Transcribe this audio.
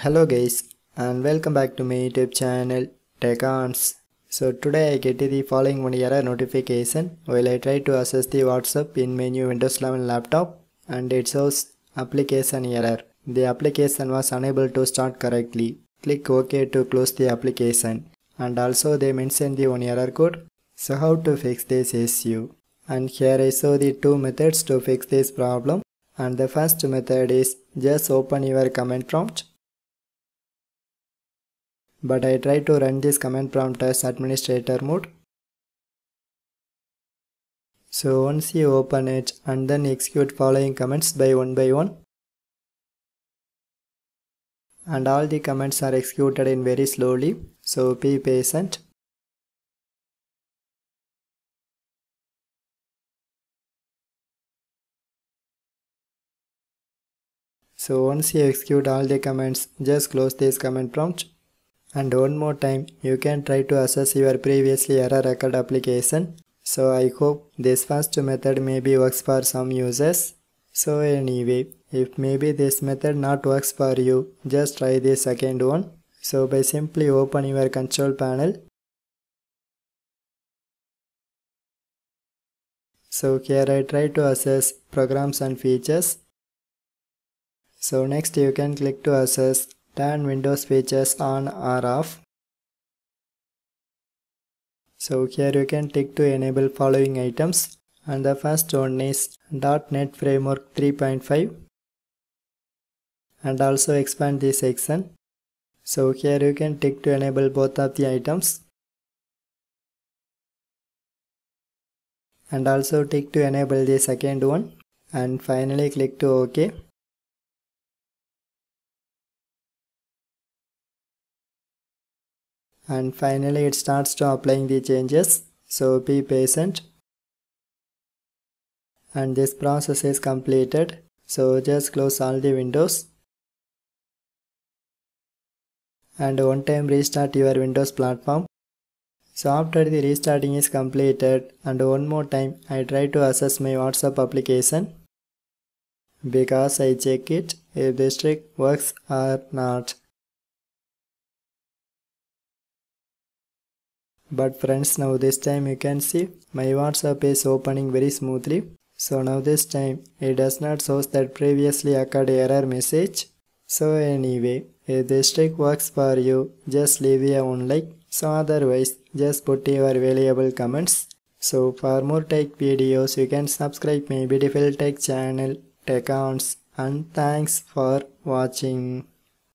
Hello guys and welcome back to my YouTube channel TechOns. So today I get the following one error notification while I try to access the WhatsApp in my new Windows 11 laptop, and it shows application error. The application was unable to start correctly. Click OK to close the application, and also they mention the one error code. So how to fix this issue? And here I show the two methods to fix this problem. And the first method is just open your command prompt. But I try to run this command prompt as administrator mode. So once you open it and then execute following commands by one, and all the commands are executed in very slowly, so be patient. So once you execute all the commands, just close this command prompt. And one more time, you can try to access your previously error record application. So I hope this first method maybe works for some users. So anyway, if maybe this method not works for you, just try the second one. So by simply open your control panel. So here I try to access programs and features. So next you can click to access turn Windows features on or off. So here you can tick to enable following items, and the first one is .NET Framework 3.5, and also expand this section. So here you can tick to enable both of the items, and also tick to enable the second one, and finally click to OK. And finally it starts to applying the changes, so be patient. And this process is completed, so just close all the windows. And one time restart your Windows platform. So after the restarting is completed, and one more time I try to access my WhatsApp application, because I check it if this trick works or not. But friends, now this time you can see my WhatsApp is opening very smoothly. So now this time it does not show that previously occurred error message. So anyway, if this trick works for you, just leave a one like. So otherwise, just put your valuable comments. So for more tech videos, you can subscribe my beautiful tech channel TechOns, and thanks for watching.